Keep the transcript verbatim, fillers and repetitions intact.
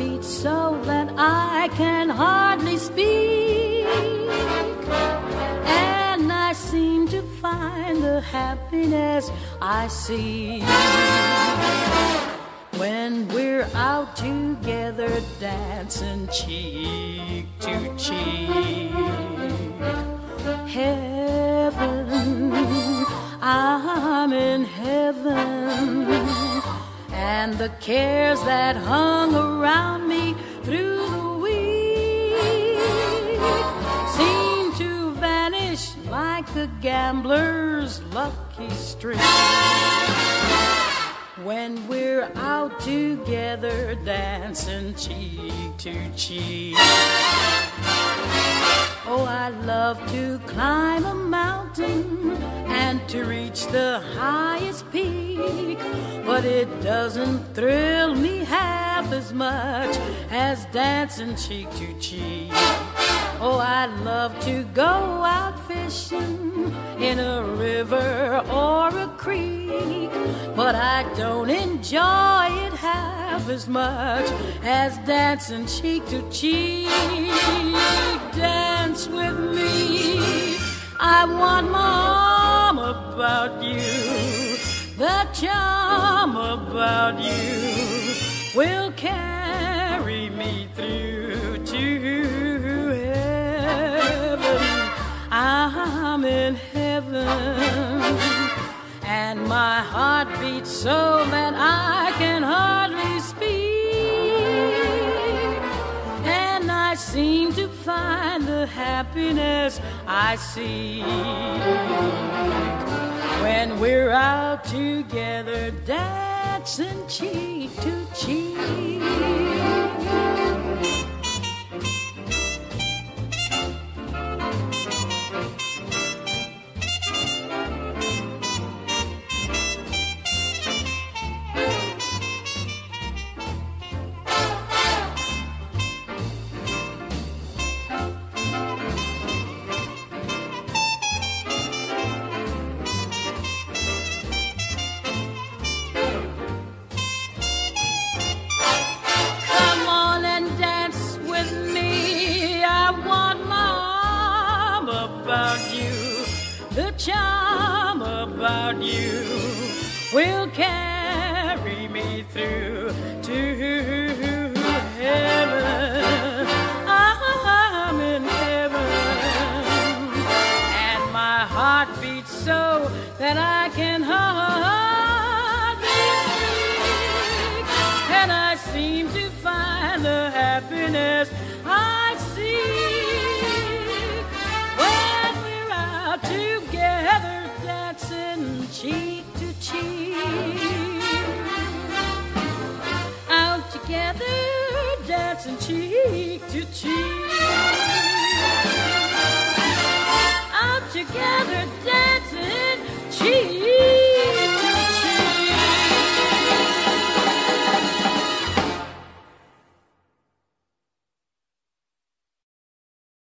beats so that I can hardly speak, and I seem to find the happiness I see when we're out together dancing cheek to cheek. Heaven, I'm in heaven, and the cares that hung around me through the week seem to vanish like a gambler's lucky streak when we're out together dancing cheek to cheek. Oh, I love to climb a mountain and to reach the highest peak, but it doesn't thrill me half as much as dancing cheek to cheek. Oh, I love to go out fishing in a river or a creek, but I don't enjoy it half as much as dancing cheek to cheek. Dance with me, I want my arm about you. The charm about you will carry me through to heaven. I'm in heaven, and my heart beats so that I can hardly speak, and I seem to find the happiness I seek when we're out together dancing cheek to cheek. Charm about you will carry me through to heaven. I'm in heaven, and my heart beats so that I can hardly speak, and I seem to find the happiness I seek when we're out together dancing cheek to cheek. Out together dancing cheek to cheek. Out together dancing